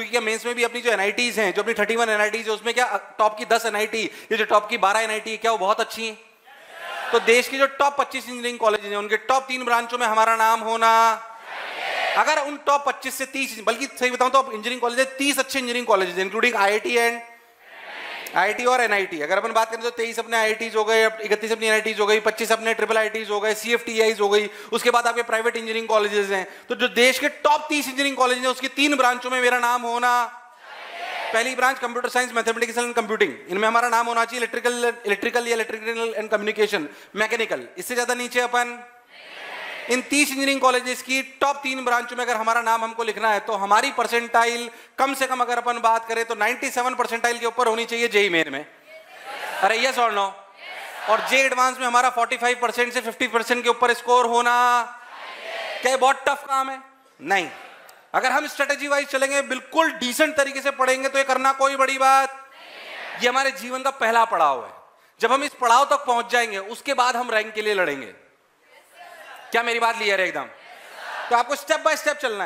कि क्या मेंस में भी अपनी जो एनआईटीज हैं, जो अपनी 31 एनआईटीज है, उसमें क्या टॉप की 10 एनआईटी, ये जो टॉप की 12 एनआईटी, क्या वो बहुत अच्छी हैं? तो देश की जो टॉप 25 इंजीनियरिंग कॉलेज हैं, उनके टॉप 3 ब्रांचों में हमारा नाम होना। अगर उन टॉप 25 से 30, बल्कि सही बताऊं तो इंजीनियरिंग कॉलेज है 30 अच्छे इंजीनियरिंग कॉलेज इंक्लूडिंग आईआईटी और एनआईटी। अगर अपन बात करें तो 23 अपने आईआईटीज हो गए, 31 अपनी एनआईटीज हो गई, 25 अपने ट्रिपल आईटीज हो गए, सीएफटीआईज हो गई, उसके बाद आपके प्राइवेट इंजीनियरिंग कॉलेजेस हैं। तो जो देश के टॉप 30 इंजीनियरिंग कॉलेज हैं, उसकी 3 ब्रांचों में मेरा नाम होना। पहली branch computer science, mathematics and computing, इनमें हमारा नाम होना चाहिए। इलेक्ट्रिकल एंड कम्युनिकेशन, मैकेनिकल, इससे ज्यादा नीचे अपन। इन 30 इंजीनियरिंग कॉलेजेस की टॉप 3 ब्रांचों में अगर हमारा नाम हमको लिखना है तो हमारी परसेंटाइल कम से कम अगर अपन बात करें तो 97 परसेंटाइल के ऊपर होनी चाहिए जेईई मेन में। अरे यस और नो? और जे एडवांस में हमारा 45% से 50% के ऊपर स्कोर होना। क्या ये बहुत टफ काम है? नहीं। अगर हम स्ट्रेटेजी वाइज चलेंगे, बिल्कुल डिसेंट तरीके से पढ़ेंगे, तो ये करना कोई बड़ी बात। ये हमारे जीवन का पहला पड़ाव है। जब हम इस पड़ाव तक पहुंच जाएंगे, उसके बाद हम रैंक के लिए लड़ेंगे। क्या मेरी बात क्लियर है एकदम? तो आपको स्टेप बाय स्टेप चलना है।